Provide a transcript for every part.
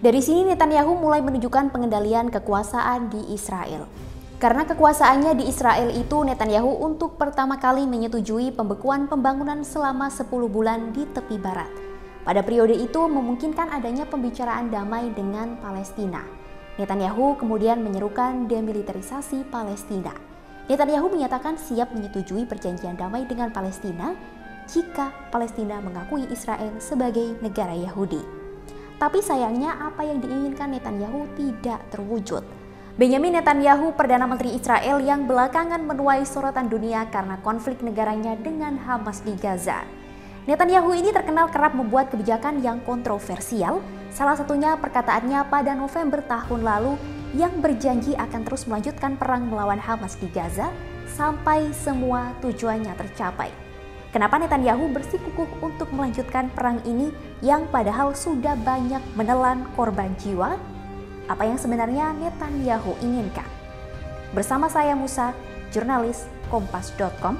Dari sini Netanyahu mulai menunjukkan pengendalian kekuasaan di Israel. Karena kekuasaannya di Israel itu, Netanyahu untuk pertama kali menyetujui pembekuan pembangunan selama 10 bulan di tepi barat. Pada periode itu memungkinkan adanya pembicaraan damai dengan Palestina. Netanyahu kemudian menyerukan demilitarisasi Palestina. Netanyahu menyatakan siap menyetujui perjanjian damai dengan Palestina jika Palestina mengakui Israel sebagai negara Yahudi. Tapi sayangnya apa yang diinginkan Netanyahu tidak terwujud. Benjamin Netanyahu, Perdana Menteri Israel yang belakangan menuai sorotan dunia karena konflik negaranya dengan Hamas di Gaza. Netanyahu ini terkenal kerap membuat kebijakan yang kontroversial, salah satunya perkataannya pada November tahun lalu yang berjanji akan terus melanjutkan perang melawan Hamas di Gaza sampai semua tujuannya tercapai. Kenapa Netanyahu bersikukuh untuk melanjutkan perang ini yang padahal sudah banyak menelan korban jiwa? Apa yang sebenarnya Netanyahu inginkan? Bersama saya Musa, jurnalis Kompas.com.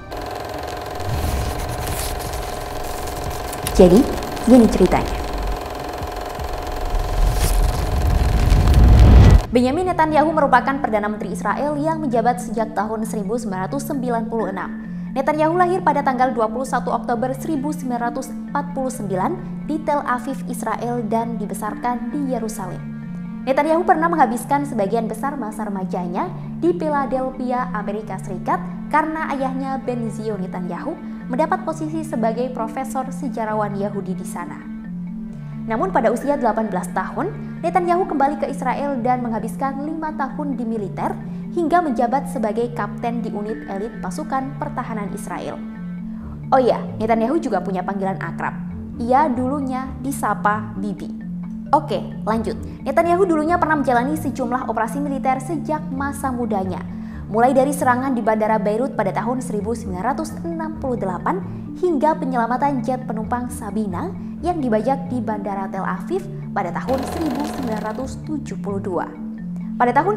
Jadi, ini ceritanya. Benjamin Netanyahu merupakan Perdana Menteri Israel yang menjabat sejak tahun 1996. Netanyahu lahir pada tanggal 21 Oktober 1949 di Tel Aviv, Israel dan dibesarkan di Yerusalem. Netanyahu pernah menghabiskan sebagian besar masa remajanya di Philadelphia, Amerika Serikat karena ayahnya Benzion Netanyahu mendapat posisi sebagai profesor sejarawan Yahudi di sana. Namun pada usia 18 tahun, Netanyahu kembali ke Israel dan menghabiskan 5 tahun di militer hingga menjabat sebagai kapten di unit elit pasukan pertahanan Israel. Oh iya, Netanyahu juga punya panggilan akrab. Ia dulunya disapa Bibi. Oke, lanjut. Netanyahu dulunya pernah menjalani sejumlah operasi militer sejak masa mudanya. Mulai dari serangan di Bandara Beirut pada tahun 1968 hingga penyelamatan jet penumpang Sabina yang dibajak di Bandara Tel Aviv pada tahun 1972. Pada tahun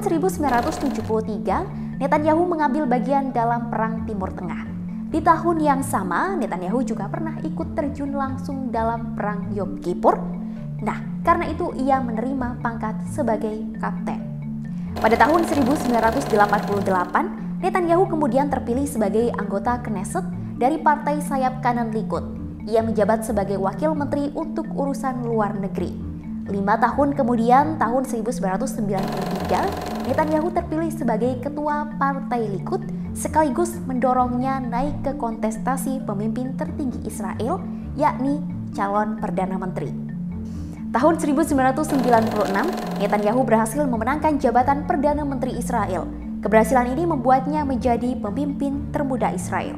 1973, Netanyahu mengambil bagian dalam Perang Timur Tengah. Di tahun yang sama, Netanyahu juga pernah ikut terjun langsung dalam Perang Yom Kippur. Nah, karena itu ia menerima pangkat sebagai kapten. Pada tahun 1988, Netanyahu kemudian terpilih sebagai anggota Knesset dari partai sayap kanan Likud. Ia menjabat sebagai wakil menteri untuk urusan luar negeri. 5 tahun kemudian, tahun 1993, Netanyahu terpilih sebagai ketua Partai Likud sekaligus mendorongnya naik ke kontestasi pemimpin tertinggi Israel, yakni calon Perdana Menteri. Tahun 1996, Netanyahu berhasil memenangkan jabatan Perdana Menteri Israel. Keberhasilan ini membuatnya menjadi pemimpin termuda Israel.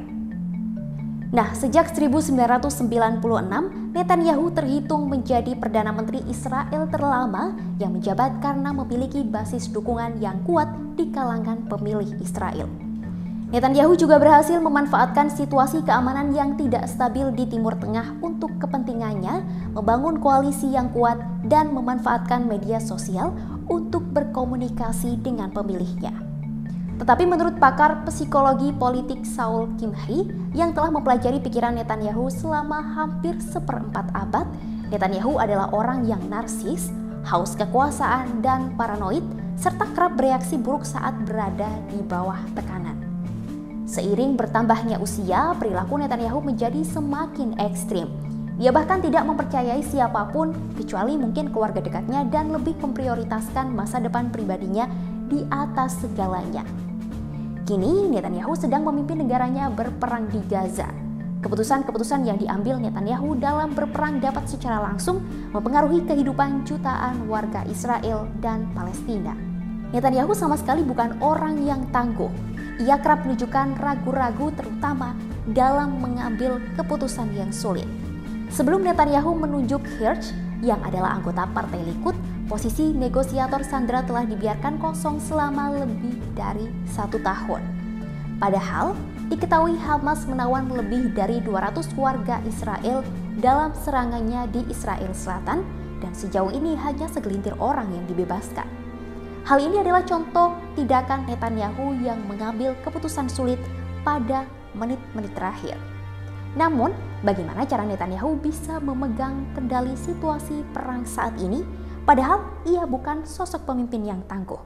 Nah, sejak 1996, Netanyahu terhitung menjadi Perdana Menteri Israel terlama yang menjabat karena memiliki basis dukungan yang kuat di kalangan pemilih Israel. Netanyahu juga berhasil memanfaatkan situasi keamanan yang tidak stabil di Timur Tengah untuk kepentingannya, membangun koalisi yang kuat, dan memanfaatkan media sosial untuk berkomunikasi dengan pemilihnya. Tetapi menurut pakar psikologi politik Saul Kimhi yang telah mempelajari pikiran Netanyahu selama hampir seperempat abad, Netanyahu adalah orang yang narsis, haus kekuasaan, dan paranoid, serta kerap bereaksi buruk saat berada di bawah tekanan. Seiring bertambahnya usia, perilaku Netanyahu menjadi semakin ekstrim. Ia bahkan tidak mempercayai siapapun kecuali mungkin keluarga dekatnya dan lebih memprioritaskan masa depan pribadinya di atas segalanya. Kini Netanyahu sedang memimpin negaranya berperang di Gaza. Keputusan-keputusan yang diambil Netanyahu dalam berperang dapat secara langsung mempengaruhi kehidupan jutaan warga Israel dan Palestina. Netanyahu sama sekali bukan orang yang tangguh. Ia kerap menunjukkan ragu-ragu terutama dalam mengambil keputusan yang sulit. Sebelum Netanyahu menunjuk Hirsch yang adalah anggota Partai Likud, posisi negosiator Sandra telah dibiarkan kosong selama lebih dari 1 tahun. Padahal, diketahui Hamas menawan lebih dari 200 warga Israel dalam serangannya di Israel Selatan dan sejauh ini hanya segelintir orang yang dibebaskan. Hal ini adalah contoh tindakan Netanyahu yang mengambil keputusan sulit pada menit-menit terakhir. Namun, bagaimana cara Netanyahu bisa memegang kendali situasi perang saat ini, padahal ia bukan sosok pemimpin yang tangguh.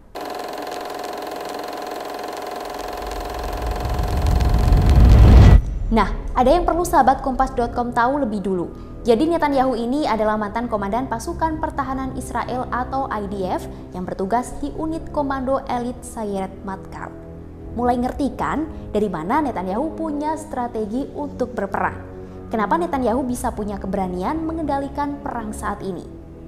Nah, ada yang perlu sahabat Kompas.com tahu lebih dulu. Jadi Netanyahu ini adalah mantan komandan pasukan pertahanan Israel atau IDF yang bertugas di unit komando elit Sayeret Matkal. Mulai ngerti kan dari mana Netanyahu punya strategi untuk berperang? Kenapa Netanyahu bisa punya keberanian mengendalikan perang saat ini?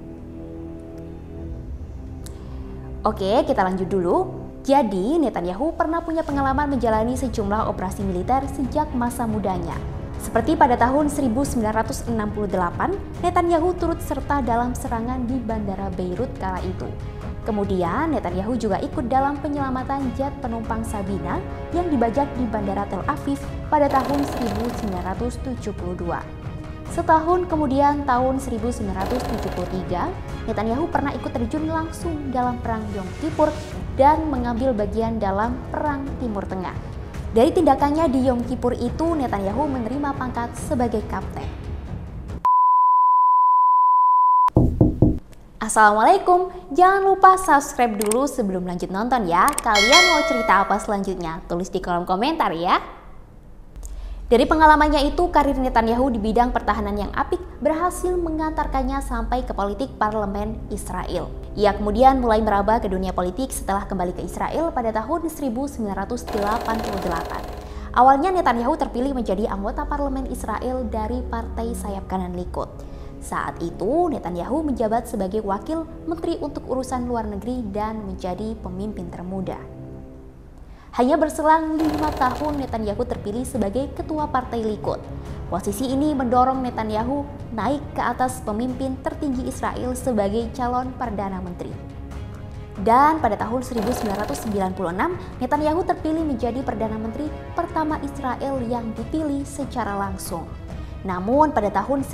Oke, kita lanjut dulu. Jadi, Netanyahu pernah punya pengalaman menjalani sejumlah operasi militer sejak masa mudanya. Seperti pada tahun 1968, Netanyahu turut serta dalam serangan di Bandara Beirut kala itu. Kemudian, Netanyahu juga ikut dalam penyelamatan jet penumpang Sabina yang dibajak di Bandara Tel Aviv pada tahun 1972. Setahun kemudian, tahun 1973, Netanyahu pernah ikut terjun langsung dalam Perang Yom Kippur dan mengambil bagian dalam Perang Timur Tengah. Dari tindakannya di Yom Kippur itu, Netanyahu menerima pangkat sebagai kapten. Assalamualaikum, jangan lupa subscribe dulu sebelum lanjut nonton ya. Kalian mau cerita apa selanjutnya? Tulis di kolom komentar ya. Dari pengalamannya itu, karir Netanyahu di bidang pertahanan yang apik berhasil mengantarkannya sampai ke politik parlemen Israel. Ia kemudian mulai meraba ke dunia politik setelah kembali ke Israel pada tahun 1988. Awalnya Netanyahu terpilih menjadi anggota parlemen Israel dari partai sayap kanan Likud. Saat itu, Netanyahu menjabat sebagai wakil menteri untuk urusan luar negeri dan menjadi pemimpin termuda. Hanya berselang 5 tahun Netanyahu terpilih sebagai ketua partai Likud. Posisi ini mendorong Netanyahu naik ke atas pemimpin tertinggi Israel sebagai calon Perdana Menteri. Dan pada tahun 1996, Netanyahu terpilih menjadi Perdana Menteri pertama Israel yang dipilih secara langsung. Namun pada tahun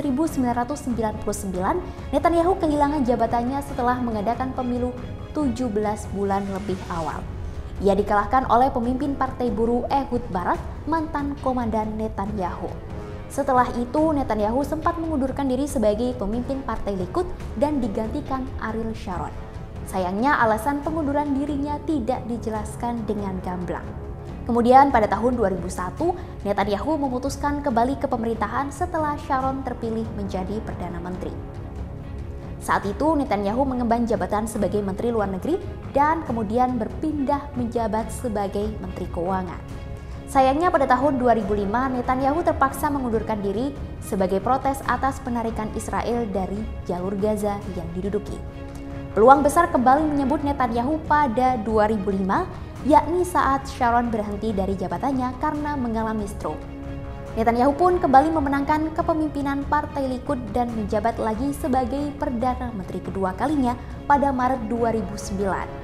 1999, Netanyahu kehilangan jabatannya setelah mengadakan pemilu 17 bulan lebih awal. Ia dikalahkan oleh pemimpin Partai Buruh Ehud Barak, mantan komandan Netanyahu. Setelah itu, Netanyahu sempat mengundurkan diri sebagai pemimpin Partai Likud dan digantikan Ariel Sharon. Sayangnya, alasan pengunduran dirinya tidak dijelaskan dengan gamblang. Kemudian pada tahun 2001, Netanyahu memutuskan kembali ke pemerintahan setelah Sharon terpilih menjadi Perdana Menteri. Saat itu Netanyahu mengemban jabatan sebagai Menteri Luar Negeri dan kemudian berpindah menjabat sebagai Menteri Keuangan. Sayangnya pada tahun 2005 Netanyahu terpaksa mengundurkan diri sebagai protes atas penarikan Israel dari jalur Gaza yang diduduki. Peluang besar kembali menyebut Netanyahu pada 2005, yakni saat Sharon berhenti dari jabatannya karena mengalami stroke. Netanyahu pun kembali memenangkan kepemimpinan Partai Likud dan menjabat lagi sebagai Perdana Menteri kedua kalinya pada Maret 2009.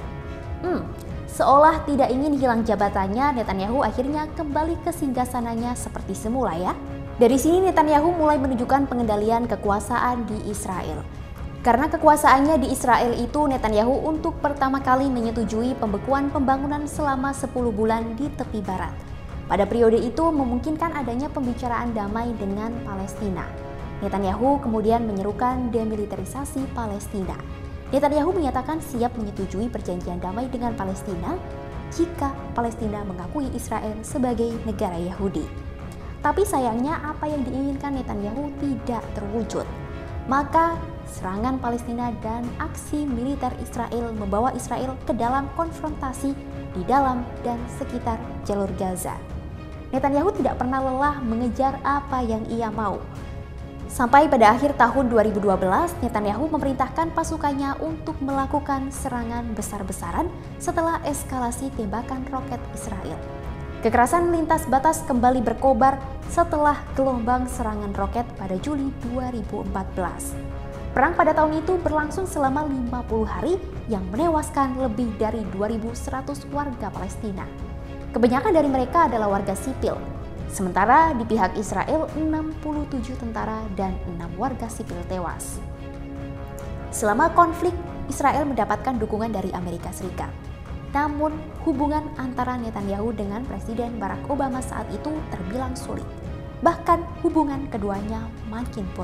Seolah tidak ingin hilang jabatannya, Netanyahu akhirnya kembali ke singgasananya seperti semula ya. Dari sini Netanyahu mulai menunjukkan pengendalian kekuasaan di Israel. Karena kekuasaannya di Israel itu, Netanyahu untuk pertama kali menyetujui pembekuan pembangunan selama 10 bulan di tepi barat. Pada periode itu memungkinkan adanya pembicaraan damai dengan Palestina. Netanyahu kemudian menyerukan demilitarisasi Palestina. Netanyahu menyatakan siap menyetujui perjanjian damai dengan Palestina jika Palestina mengakui Israel sebagai negara Yahudi. Tapi sayangnya apa yang diinginkan Netanyahu tidak terwujud. Maka serangan Palestina dan aksi militer Israel membawa Israel ke dalam konfrontasi di dalam dan sekitar jalur Gaza. Netanyahu tidak pernah lelah mengejar apa yang ia mau. Sampai pada akhir tahun 2012, Netanyahu memerintahkan pasukannya untuk melakukan serangan besar-besaran setelah eskalasi tembakan roket Israel. Kekerasan lintas batas kembali berkobar setelah gelombang serangan roket pada Juli 2014. Perang pada tahun itu berlangsung selama 50 hari yang menewaskan lebih dari 2.100 warga Palestina. Kebanyakan dari mereka adalah warga sipil. Sementara di pihak Israel 67 tentara dan 6 warga sipil tewas. Selama konflik, Israel mendapatkan dukungan dari Amerika Serikat. Namun, hubungan antara Netanyahu dengan Presiden Barack Obama saat itu terbilang sulit. Bahkan hubungan keduanya makin buruk.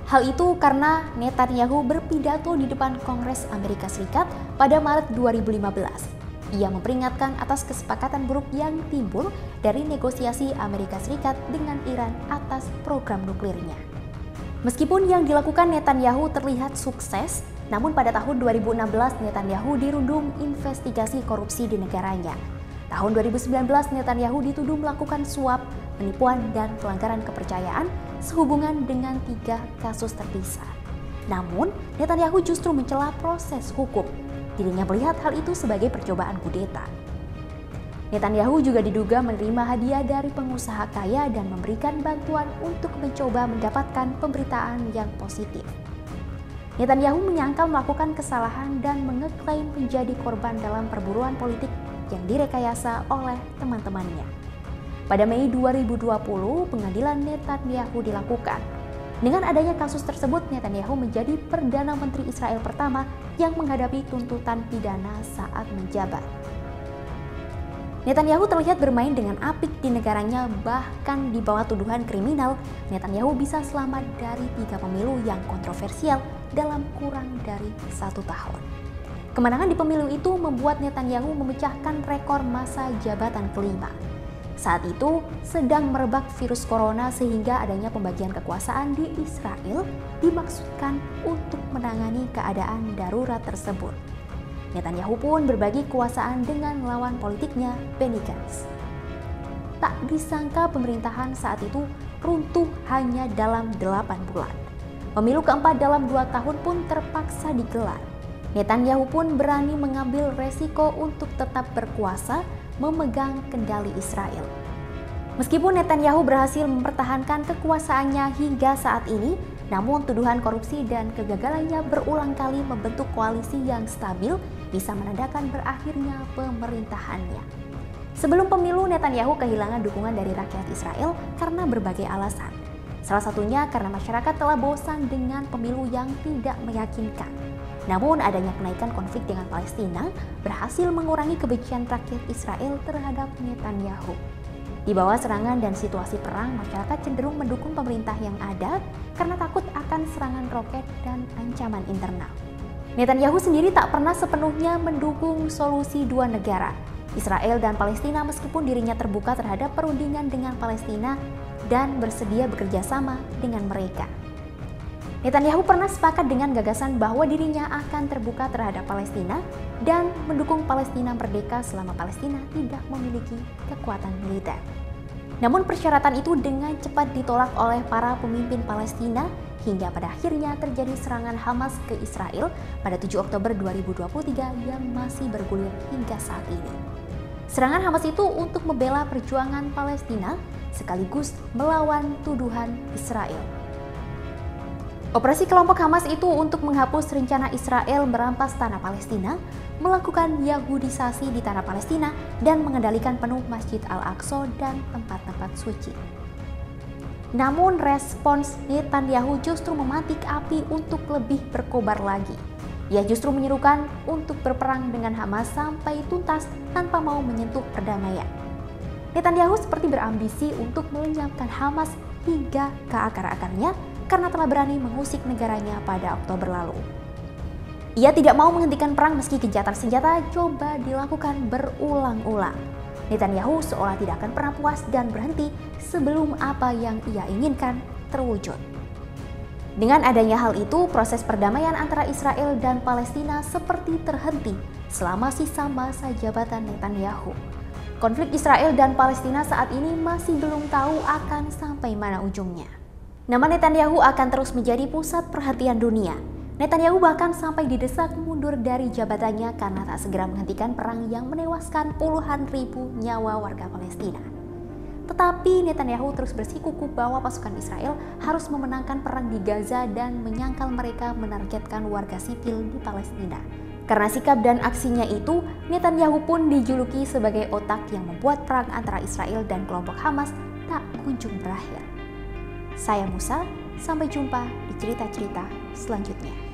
Hal itu karena Netanyahu berpidato di depan Kongres Amerika Serikat pada Maret 2015. Ia memperingatkan atas kesepakatan buruk yang timbul dari negosiasi Amerika Serikat dengan Iran atas program nuklirnya. Meskipun yang dilakukan Netanyahu terlihat sukses, namun pada tahun 2016 Netanyahu dirundung investigasi korupsi di negaranya. Tahun 2019 Netanyahu dituduh melakukan suap, penipuan, dan pelanggaran kepercayaan sehubungan dengan 3 kasus terpisah. Namun, Netanyahu justru mencela proses hukum. Dirinya melihat hal itu sebagai percobaan kudeta. Netanyahu juga diduga menerima hadiah dari pengusaha kaya dan memberikan bantuan untuk mencoba mendapatkan pemberitaan yang positif. Netanyahu menyangkal melakukan kesalahan dan mengeklaim menjadi korban dalam perburuan politik yang direkayasa oleh teman-temannya. Pada Mei 2020, pengadilan Netanyahu dilakukan. Dengan adanya kasus tersebut, Netanyahu menjadi Perdana Menteri Israel pertama yang menghadapi tuntutan pidana saat menjabat. Netanyahu terlihat bermain dengan apik di negaranya, bahkan di bawah tuduhan kriminal, Netanyahu bisa selamat dari 3 pemilu yang kontroversial dalam kurang dari 1 tahun. Kemenangan di pemilu itu membuat Netanyahu memecahkan rekor masa jabatan kelima. Saat itu sedang merebak virus corona sehingga adanya pembagian kekuasaan di Israel dimaksudkan untuk menangani keadaan darurat tersebut. Netanyahu pun berbagi kekuasaan dengan lawan politiknya, Benny Gantz. Tak disangka pemerintahan saat itu runtuh hanya dalam 8 bulan. Pemilu keempat dalam 2 tahun pun terpaksa digelar. Netanyahu pun berani mengambil resiko untuk tetap berkuasa memegang kendali Israel. Meskipun Netanyahu berhasil mempertahankan kekuasaannya hingga saat ini, namun tuduhan korupsi dan kegagalannya berulang kali membentuk koalisi yang stabil bisa menandakan berakhirnya pemerintahannya. Sebelum pemilu, Netanyahu kehilangan dukungan dari rakyat Israel karena berbagai alasan. Salah satunya karena masyarakat telah bosan dengan pemilu yang tidak meyakinkan. Namun adanya kenaikan konflik dengan Palestina berhasil mengurangi kebencian rakyat Israel terhadap Netanyahu. Di bawah serangan dan situasi perang, masyarakat cenderung mendukung pemerintah yang ada karena takut akan serangan roket dan ancaman internal. Netanyahu sendiri tak pernah sepenuhnya mendukung solusi 2 negara, Israel dan Palestina, meskipun dirinya terbuka terhadap perundingan dengan Palestina dan bersedia bekerja sama dengan mereka. Netanyahu pernah sepakat dengan gagasan bahwa dirinya akan terbuka terhadap Palestina dan mendukung Palestina merdeka selama Palestina tidak memiliki kekuatan militer. Namun persyaratan itu dengan cepat ditolak oleh para pemimpin Palestina hingga pada akhirnya terjadi serangan Hamas ke Israel pada 7 Oktober 2023 yang masih bergulir hingga saat ini. Serangan Hamas itu untuk membela perjuangan Palestina sekaligus melawan tuduhan Israel. Operasi kelompok Hamas itu untuk menghapus rencana Israel merampas tanah Palestina, melakukan Yahudisasi di tanah Palestina, dan mengendalikan penuh Masjid Al-Aqsa dan tempat-tempat suci. Namun respons Netanyahu justru memantik api untuk lebih berkobar lagi. Ia justru menyerukan untuk berperang dengan Hamas sampai tuntas tanpa mau menyentuh perdamaian. Netanyahu seperti berambisi untuk melenyapkan Hamas hingga ke akar-akarnya karena telah berani mengusik negaranya pada Oktober lalu. Ia tidak mau menghentikan perang meski gencatan senjata coba dilakukan berulang-ulang. Netanyahu seolah tidak akan pernah puas dan berhenti sebelum apa yang ia inginkan terwujud. Dengan adanya hal itu, proses perdamaian antara Israel dan Palestina seperti terhenti selama sisa masa jabatan Netanyahu. Konflik Israel dan Palestina saat ini masih belum tahu akan sampai mana ujungnya. Nama Netanyahu akan terus menjadi pusat perhatian dunia. Netanyahu bahkan sampai didesak mundur dari jabatannya karena tak segera menghentikan perang yang menewaskan puluhan ribu nyawa warga Palestina. Tetapi Netanyahu terus bersikukuh bahwa pasukan Israel harus memenangkan perang di Gaza dan menyangkal mereka menargetkan warga sipil di Palestina. Karena sikap dan aksinya itu, Netanyahu pun dijuluki sebagai otak yang membuat perang antara Israel dan kelompok Hamas tak kunjung berakhir. Saya Musa, sampai jumpa di cerita-cerita selanjutnya.